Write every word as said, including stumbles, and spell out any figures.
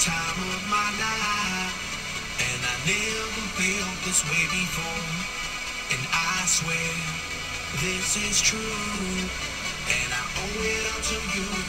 time of my life, and I never felt this way before. And I swear this is true, and I owe it all to you.